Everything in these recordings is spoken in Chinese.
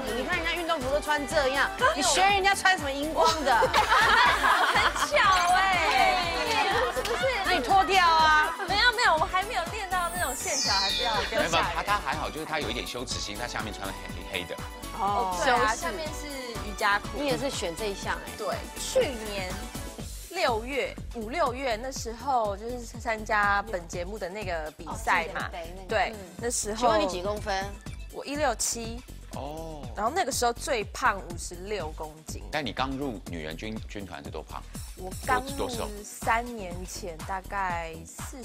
服，你看人家运动服都穿这样，你学人家穿什么荧光的？ 很巧哎，是不是？ 那你脱掉啊？ 没有没有，我们还没有练到那种线条，还不要不要吓人。 他还好，就是他有一点羞耻心，他下面穿黑的。 哦，对啊，下面是瑜伽裤。 你也是选这一项哎？ 对，去年5、6月那时候就是参加本节目的那个比赛嘛，对，那时候。 请问你几公分？ 我167。哦。然后那个时候最胖56公斤。 但你刚入女人军团是多胖？ 我刚入3年前大概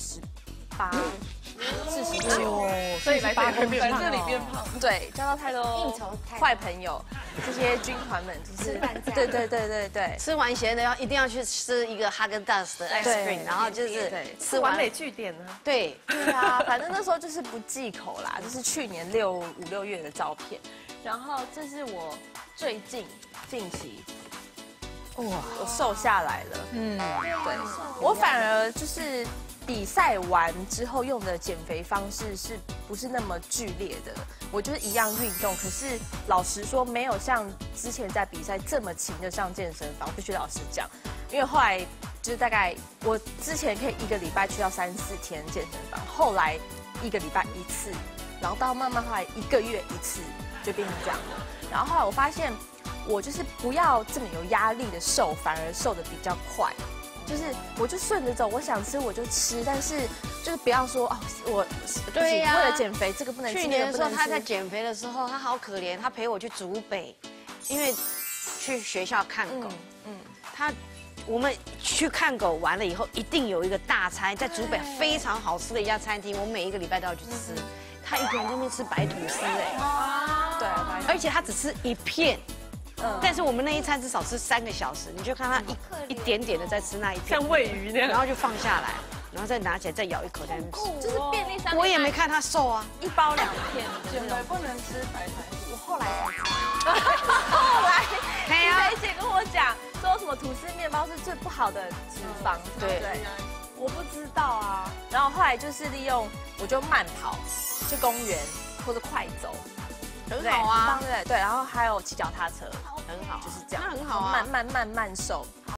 48、49， 所以来这里变胖。 对，交到太多坏朋友，这些军团们就是对， 吃完咸的一定要去吃一个哈根达斯的 ice cream， 然后就是吃完美据点呢。 对啊，反正那时候就是不忌口啦，这是去年5、6月的照片，然后这是我最近期。哇，我瘦下来了。对，我反而就是比赛完之后用的减肥方式是不是那么剧烈的？我就是一样运动，可是老实说没有像之前在比赛这么勤的上健身房，必须老实讲。因为后来就是大概我之前可以1个礼拜去到3、4天健身房，后来1个礼拜1次，然后到慢慢后来1个月1次，就变成这样了。然后后来我发现。我就是不要这么有压力的瘦，反而瘦的比较快。就是我就顺着走，我想吃我就吃，但是就是不要说哦，我对呀，为了减肥这个不能吃。去年的时候他在减肥的时候，他好可怜，他陪我去竹北，因为去学校看狗。我们去看狗完了以后，一定有一个大餐，在竹北非常好吃的一家餐厅，我每一个礼拜都要去吃。他一个人在那边吃白吐司哎， 对， 而且他只吃1片。但是我们那一餐至少吃3个小时，你就看他一点点的在吃那一片， 像喂鱼那样， 然后就放下来，然后再拿起来再咬一口在那边吃。 就是便利商店。 我也没看他瘦啊 ，1包2片。 减肥不能吃白菜。 我后来才知道。后来，李姐跟我讲说什么吐司面包是最不好的脂肪，对不对？我不知道啊。然后后来就是利用，我就慢跑，去公园或者快走。 很好啊， 对，然后还有骑脚踏车， 很好， 就是这样， 那很好啊， 慢瘦。